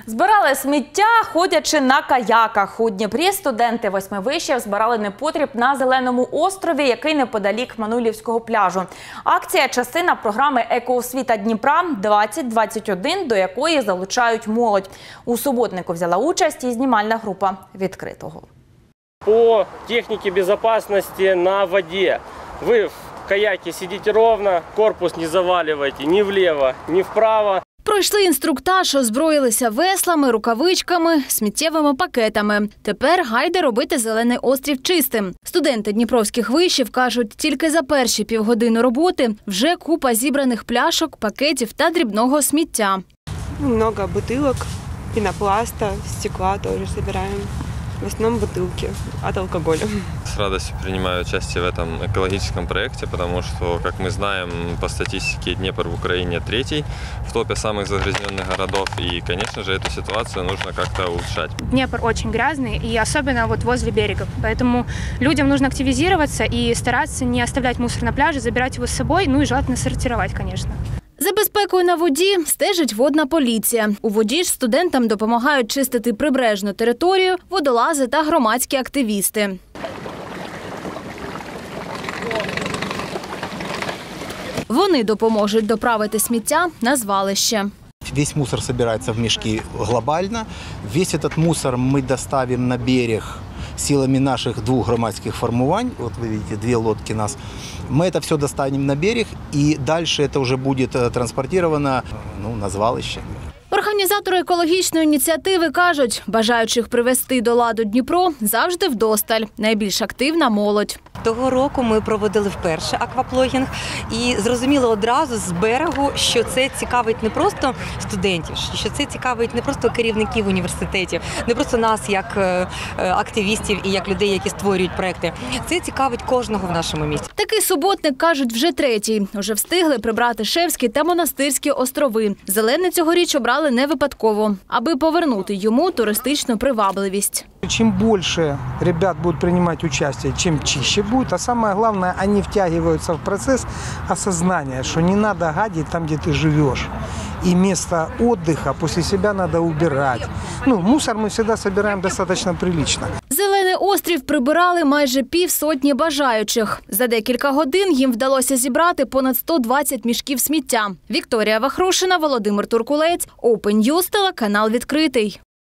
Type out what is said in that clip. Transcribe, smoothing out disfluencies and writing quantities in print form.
Збирали сміття, ходячи на каяках. У Дніпрі студенти 8 вишів збирали непотріб на Зеленому острові, який неподалік Манулівського пляжу. Акція – частина програми «Екоосвіта Дніпра 2021», до якої залучають молодь. У суботнику взяла участь і знімальна група «Відкритого». По технике безопасности на воде. Вы в каяке сидите ровно, корпус не заваливайте ни влево, ни вправо. Пройшли інструктаж, озброїлися веслами, рукавичками, сміттєвими пакетами. Тепер гайде робити Зелений острів чистим. Студенти дніпровських вишів кажуть, тільки за перші півгодини роботи вже купа зібраних пляшок, пакетів та дрібного сміття. Много бутылок, пенопласта, стекла тоже собираем. В основном бутылки от алкоголя. С радостью принимаю участие в этом экологическом проекте, потому что, как мы знаем, по статистике Днепр в Украине третий в топе самых загрязненных городов. И, конечно же, эту ситуацию нужно как-то улучшать. Днепр очень грязный, и особенно вот возле берегов. Поэтому людям нужно активизироваться и стараться не оставлять мусор на пляже, забирать его с собой, ну и желательно сортировать, конечно. За безпекою на воді стежить водна поліція. У воді ж студентам допомагають чистити прибережну територію, водолази та громадські активісти. Вони допоможуть доправити сміття на звалище. Весь мусор собирается в мешки глобально. Весь этот мусор мы доставим на берег силами наших двух громадских формувань. Вот вы видите, две лодки нас. Мы это все достанем на берег, и дальше это уже будет транспортировано на звалище. Організатори екологічної ініціативи кажуть, бажаючих привести до ладу Дніпро завжди вдосталь. Найбільш активна молодь. Того року ми проводили вперше акваплогінг і зрозуміли одразу з берегу, що це цікавить не просто студентів, що це цікавить не просто керівників університетів, не просто нас як активістів і як людей, які створюють проекти. Це цікавить кожного в нашому місті. Такий суботник, кажуть, вже третій. Уже встигли прибрати Шевські та Монастирські острови. Зелений цьогоріч обрали не випадково, аби повернути йому туристичну привабливість. Чем больше ребят будут принимать участие, чем чище будет. А самое главное, они втягиваются в процесс осознания, что не надо гадить там, где ты живешь. И место отдыха после себя надо убирать. Мусор мы всегда собираем достаточно прилично. Зелений острів прибирали майже півсотні бажаючих. За декілька годин їм вдалося зібрати понад 120 мішків сміття. Вікторія Вахрушина, Володимир Туркулець, Open News, телеканал «Відкритий».